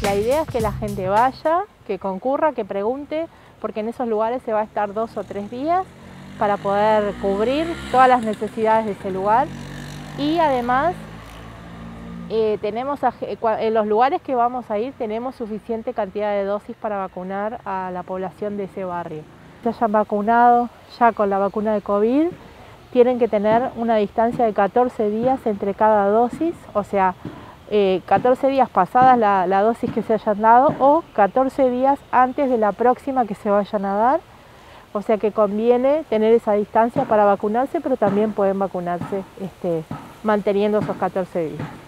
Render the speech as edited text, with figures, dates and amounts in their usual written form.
La idea es que la gente vaya, que concurra, que pregunte, porque en esos lugares se va a estar 2 o 3 días para poder cubrir todas las necesidades de ese lugar. Y además, en los lugares que vamos a ir tenemos suficiente cantidad de dosis para vacunar a la población de ese barrio. Se hayan vacunado ya con la vacuna de COVID, tienen que tener una distancia de 14 días entre cada dosis, o sea, 14 días pasadas la dosis que se hayan dado o 14 días antes de la próxima que se vayan a dar. O sea que conviene tener esa distancia para vacunarse, pero también pueden vacunarse manteniendo esos 14 días.